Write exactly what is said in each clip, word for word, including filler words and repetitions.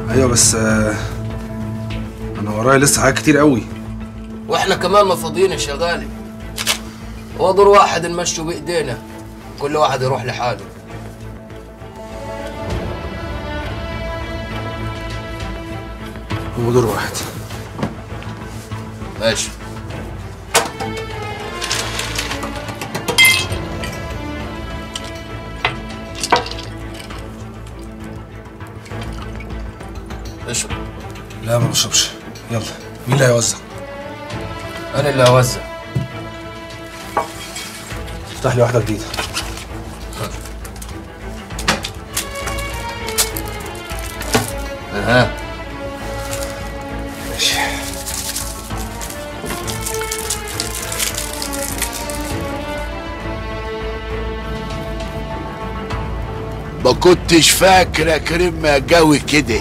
ايوه بس آه، انا ورايا لسه حاجات كتير قوي. واحنا كمان ما فاضيين يا شغالي. هو دور واحد نمشوا بايدينا، كل واحد يروح لحاله. هو دور واحد. ماشي. اشرب. لا ما بشربش. يلا مين اللي هيوزع؟ انا اللي هوزع. افتح لي واحده جديده. اها ماشي. ما كنتش فاكر يا كريم يا جوي كده.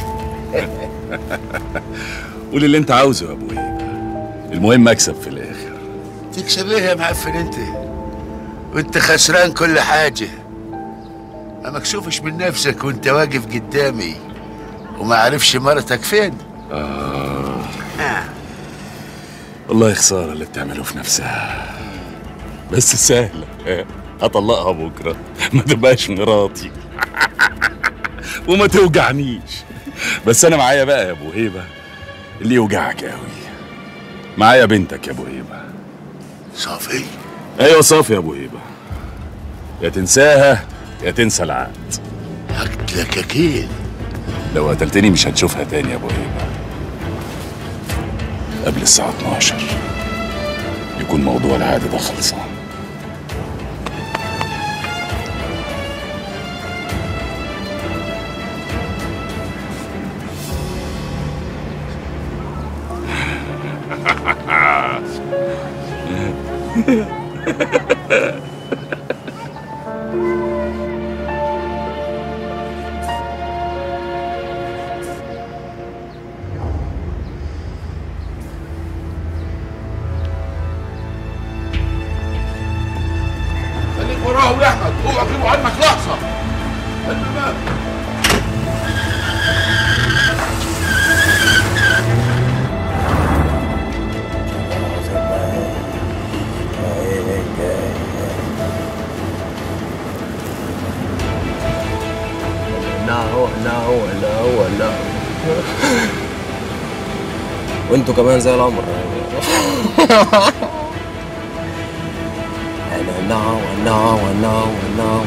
قول اللي انت عاوزه يا ابويا، المهم اكسب في الاخر. تكسب ايه يا معفن انت؟ وانت خسران كل حاجه. ما مكسوفش من نفسك وانت واقف قدامي وما عارفش مرتك فين. آه. آه. والله خساره اللي بتعمله في نفسها، بس سهله. هطلقها بكره ما تبقاش مراتي وما توجعنيش. بس انا معايا بقى يا ابو هيبه اللي يوجعك قوي. معايا بنتك يا ابو هيبه. صافي؟ ايوه صافي يا ابو هيبه، يا تنساها يا تنسى العقد. هقتلك اكيد. لو قتلتني مش هتشوفها تاني يا ابو هيبه قبل الساعه اتناشر، يكون موضوع العقد ده خلصان. خليك وراهم يا احمد، اوعى تجيبوا عنك لحظه. ناهو ناهو ناهو ناهو وانتوا كمان زي القمر. انا ناو ناو ناو ناو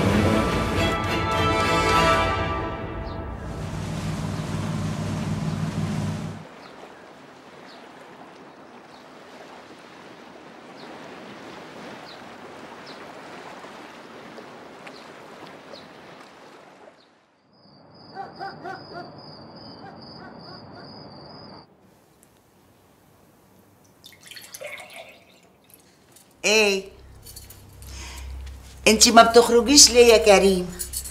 ايه انتي ما بتخرجيش ليه يا كريم؟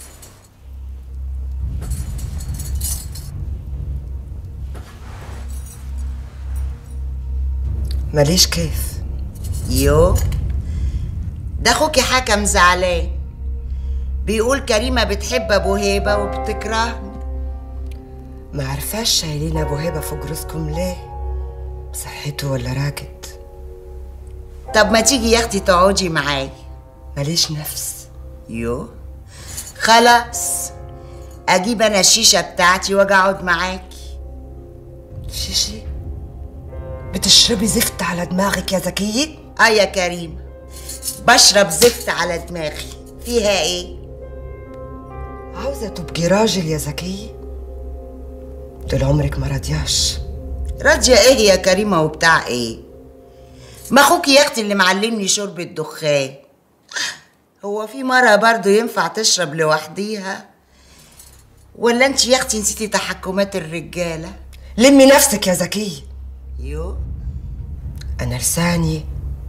ماليش كيف. يو ده اخوكي حكم زعلان، بيقول كريمه بتحب ابو هيبه وبتكرهني. ما عرفاش شايلين ابو هيبه فوق راسكم ليه؟ بصحته ولا راكد؟ طب ما تيجي يا اختي تقعدي معايا. ماليش نفس. يو خلاص اجيب انا الشيشه بتاعتي واجي اقعد معاكي. شيشي؟ بتشربي زفت على دماغك يا زكية؟ اه يا كريم بشرب زفت على دماغي، فيها ايه؟ عاوزة تبقي راجل يا زكية؟ طول عمرك ما راضياش. راضية ايه يا كريمة وبتاع ايه؟ ما اخوكي يا اختي اللي معلمني شرب الدخان. هو في مرة برضو ينفع تشرب لوحديها؟ ولا انت يا اختي نسيتي تحكمات الرجالة؟ لمي نفسك يا زكية. يو انا لساني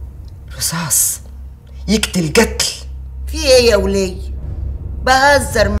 رصاص يقتل قتل. في ايه يا ولية؟ بهزر.